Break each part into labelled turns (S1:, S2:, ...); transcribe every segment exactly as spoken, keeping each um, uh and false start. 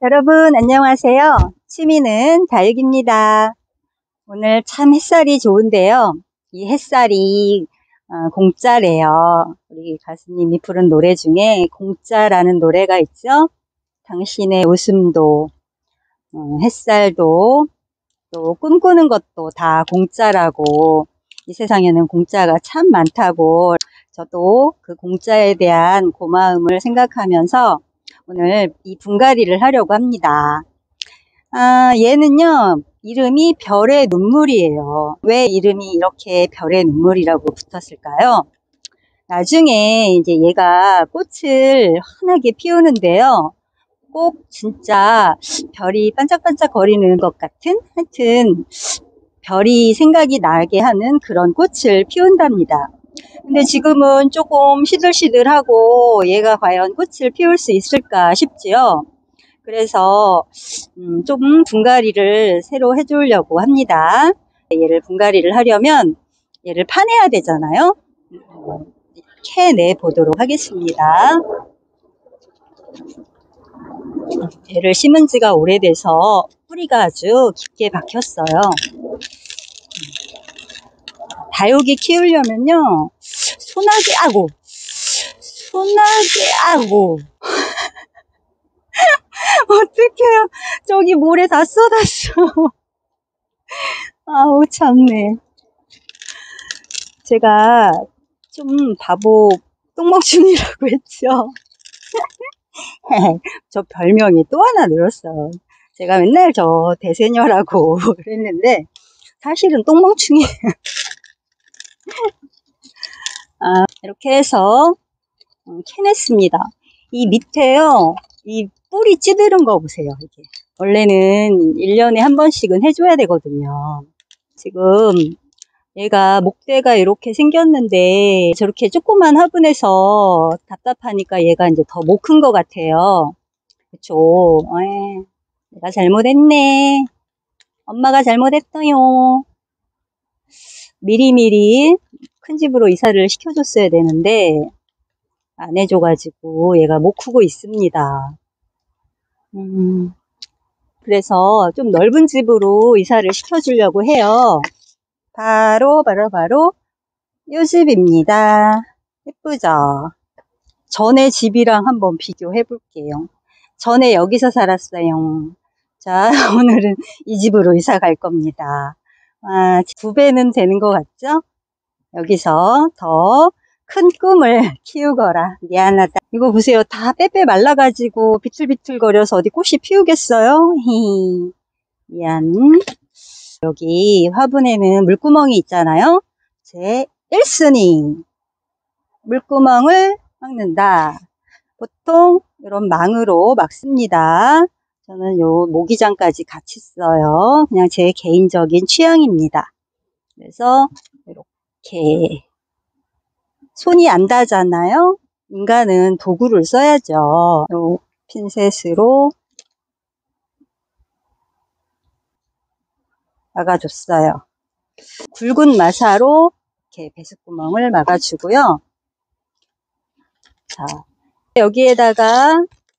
S1: 여러분 안녕하세요. 취미는 다육입니다. 오늘 참 햇살이 좋은데요. 이 햇살이 어, 공짜래요. 우리 가수님이 부른 노래 중에 공짜라는 노래가 있죠. 당신의 웃음도 음, 햇살도 또 꿈꾸는 것도 다 공짜라고, 이 세상에는 공짜가 참 많다고, 저도 그 공짜에 대한 고마움을 생각하면서 오늘 이 분갈이를 하려고 합니다. 아, 얘는요, 이름이 별의 눈물이에요. 왜 이름이 이렇게 별의 눈물이라고 붙었을까요? 나중에 이제 얘가 꽃을 환하게 피우는데요. 꼭 진짜 별이 반짝반짝 거리는 것 같은, 하여튼 별이 생각이 나게 하는 그런 꽃을 피운답니다. 근데 지금은 조금 시들시들하고 얘가 과연 꽃을 피울 수 있을까 싶지요. 그래서 음, 좀 분갈이를 새로 해주려고 합니다. 얘를 분갈이를 하려면 얘를 파내야 되잖아요. 캐내 보도록 하겠습니다. 얘를 심은 지가 오래돼서 뿌리가 아주 깊게 박혔어요. 다육이 키우려면요, 소나게 아고 소나게 아고 어떡해요. 저기 모래 다 쏟았어. 아우 참네. 제가 좀 바보 똥멍충이라고 했죠. 저 별명이 또 하나 늘었어. 제가 맨날 저 대세녀라고 그랬는데 사실은 똥멍충이에요. 아, 이렇게 해서 캐냈습니다. 이 밑에요, 이 뿌리 찌드는 거 보세요. 이게 원래는 일 년에 한 번씩은 해줘야 되거든요. 지금 얘가 목대가 이렇게 생겼는데 저렇게 조그만 화분에서 답답하니까 얘가 이제 더 못 큰 것 같아요. 그쵸? 에이, 내가 잘못했네. 엄마가 잘못했어요. 미리미리 큰 집으로 이사를 시켜줬어야 되는데 안 해줘가지고 얘가 못 크고 있습니다. 음, 그래서 좀 넓은 집으로 이사를 시켜주려고 해요. 바로 바로 바로 이 집입니다. 예쁘죠? 전에 집이랑 한번 비교해 볼게요. 전에 여기서 살았어요. 자, 오늘은 이 집으로 이사 갈 겁니다. 아, 두 배는 되는 것 같죠? 여기서 더 큰 꿈을 키우거라. 미안하다. 이거 보세요. 다 빼빼 말라가지고 비틀비틀거려서 어디 꽃이 피우겠어요? 히히. 미안. 여기 화분에는 물구멍이 있잖아요. 제 일 순위. 물구멍을 막는다. 보통 이런 망으로 막습니다. 저는 요 모기장까지 같이 써요. 그냥 제 개인적인 취향입니다. 그래서 이렇게 손이 안 닿잖아요. 인간은 도구를 써야죠. 요 핀셋으로 막아줬어요. 굵은 마사로 이렇게 배수구멍을 막아주고요. 자, 여기에다가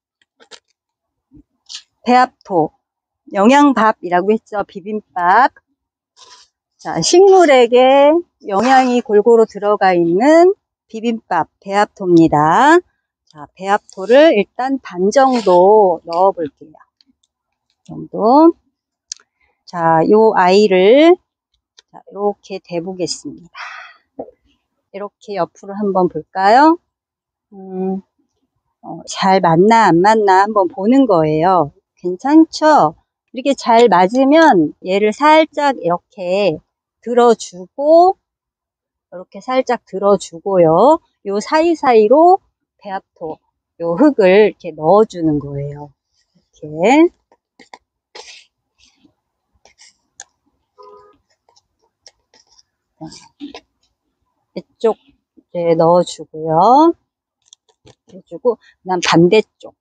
S1: 배합토, 영양밥이라고 했죠. 비빔밥. 자, 식물에게 영양이 골고루 들어가 있는 비빔밥 배합토입니다. 자, 배합토를 일단 반 정도 넣어 볼게요. 정도. 자, 요 아이를 자, 이렇게 대보겠습니다. 이렇게 옆으로 한번 볼까요? 음, 어, 잘 맞나 안 맞나 한번 보는 거예요. 괜찮죠? 이렇게 잘 맞으면 얘를 살짝 이렇게 들어주고, 이렇게 살짝 들어주고요. 요 사이사이로 배합토, 요 흙을 이렇게 넣어주는 거예요. 이렇게. 이쪽 이제 넣어주고요. 해주고, 그 다음 반대쪽.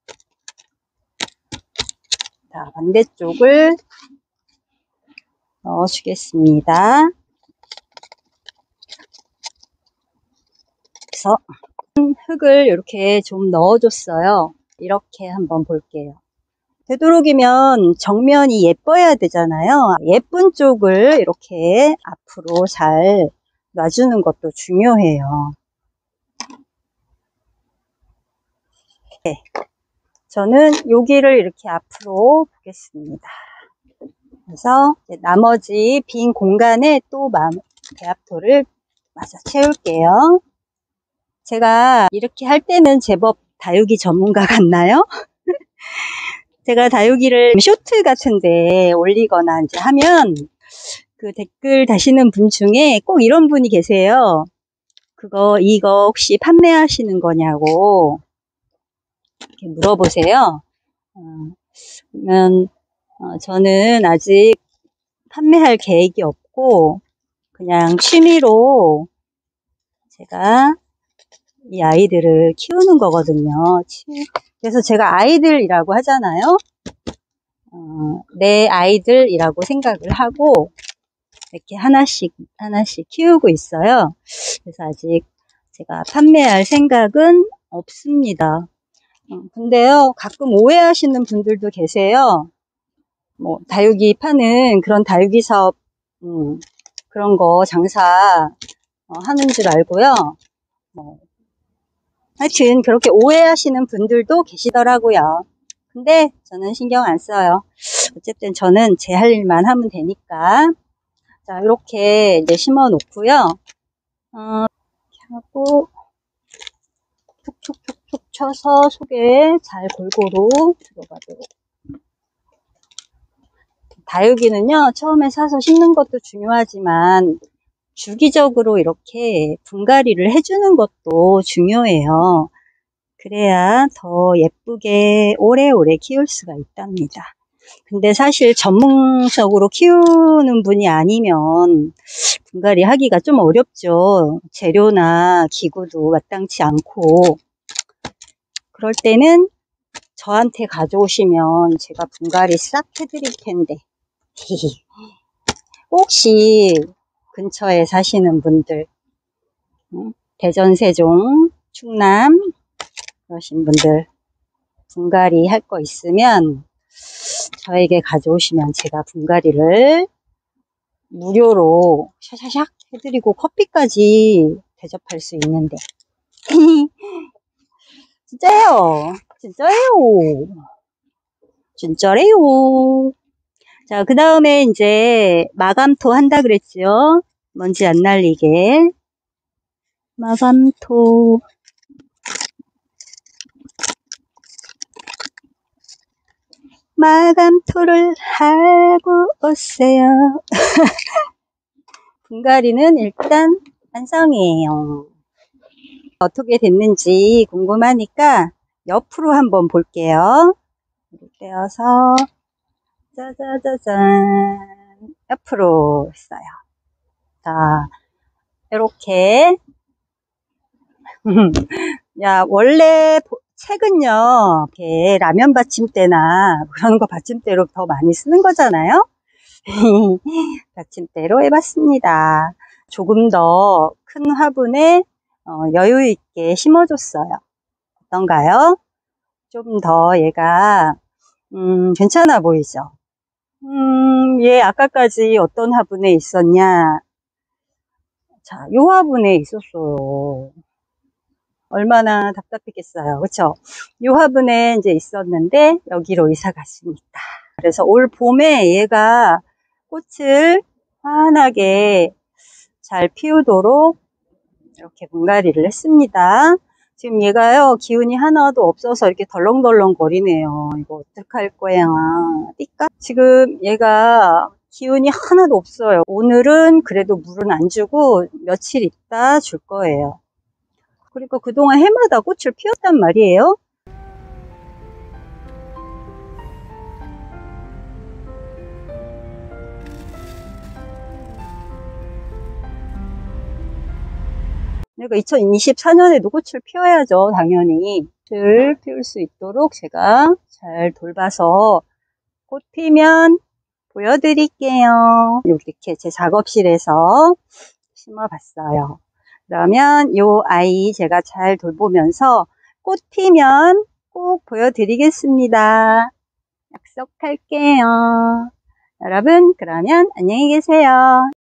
S1: 자, 반대쪽을 넣어주겠습니다. 그래서 흙을 이렇게 좀 넣어줬어요. 이렇게 한번 볼게요. 되도록이면 정면이 예뻐야 되잖아요. 예쁜 쪽을 이렇게 앞으로 잘 놔주는 것도 중요해요. 네. 저는 여기를 이렇게 앞으로 보겠습니다. 그래서 나머지 빈 공간에 또 배합토를 마저 채울게요. 제가 이렇게 할 때는 제법 다육이 전문가 같나요? 제가 다육이를 쇼트 같은데 올리거나 이제 하면 그 댓글 다시는 분 중에 꼭 이런 분이 계세요. 그거 이거 혹시 판매하시는 거냐고 이렇게 물어보세요. 어, 그러면 어, 저는 아직 판매할 계획이 없고 그냥 취미로 제가 이 아이들을 키우는 거거든요. 그래서 제가 아이들이라고 하잖아요. 어, 내 아이들이라고 생각을 하고 이렇게 하나씩 하나씩 키우고 있어요. 그래서 아직 제가 판매할 생각은 없습니다. 어, 근데요, 가끔 오해하시는 분들도 계세요. 뭐 다육이 파는 그런 다육이 사업 음, 그런 거 장사 어, 하는 줄 알고요. 뭐 하여튼 그렇게 오해하시는 분들도 계시더라고요. 근데 저는 신경 안 써요. 어쨌든 저는 제 할 일만 하면 되니까. 자, 이렇게 이제 심어 놓고요. 어, 이렇게 하고 툭툭툭툭 쳐서 속에 잘 골고루 들어가도록. 다육이는요, 처음에 사서 심는 것도 중요하지만 주기적으로 이렇게 분갈이를 해주는 것도 중요해요. 그래야 더 예쁘게 오래오래 키울 수가 있답니다. 근데 사실 전문적으로 키우는 분이 아니면 분갈이 하기가 좀 어렵죠. 재료나 기구도 마땅치 않고. 그럴 때는 저한테 가져오시면 제가 분갈이 싹 해드릴 텐데. 혹시 근처에 사시는 분들, 대전, 세종, 충남 그러신 분들 분갈이 할 거 있으면 저에게 가져오시면 제가 분갈이를 무료로 샤샤샥 해드리고 커피까지 대접할 수 있는데. 진짜예요. 진짜예요. 진짜래요. 자, 그 다음에 이제 마감토 한다 그랬죠. 먼지 안 날리게. 마감토. 마감토를 하고 오세요. 분갈이는 일단 완성이에요. 어떻게 됐는지 궁금하니까 옆으로 한번 볼게요. 떼어서 짜자자잔 옆으로 했어요. 자, 이렇게 야, 원래 책은요, 이렇게 라면 받침대나 그런 거 받침대로 더 많이 쓰는 거잖아요. 받침대로 해봤습니다. 조금 더 큰 화분에 어, 여유 있게 심어줬어요. 어떤가요? 좀 더 얘가 음, 괜찮아 보이죠? 음, 얘 아까까지 어떤 화분에 있었냐? 자, 요 화분에 있었어요. 얼마나 답답했겠어요. 그쵸? 요 화분에 이제 있었는데 여기로 이사 갔습니다. 그래서 올 봄에 얘가 꽃을 환하게 잘 피우도록 이렇게 분갈이를 했습니다. 지금 얘가요, 기운이 하나도 없어서 이렇게 덜렁덜렁 거리네요. 이거 어떡할 거야. 띠까? 지금 얘가 기운이 하나도 없어요. 오늘은 그래도 물은 안 주고 며칠 있다 줄 거예요. 그러니까 그동안 해마다 꽃을 피웠단 말이에요. 그러니까 이천이십사 년에도 꽃을 피워야죠. 당연히. 꽃을 피울 수 있도록 제가 잘 돌봐서 꽃 피면 보여드릴게요. 이렇게 제 작업실에서 심어봤어요. 그러면 요 아이 제가 잘 돌보면서 꽃 피면 꼭 보여드리겠습니다. 약속할게요. 여러분, 그러면 안녕히 계세요.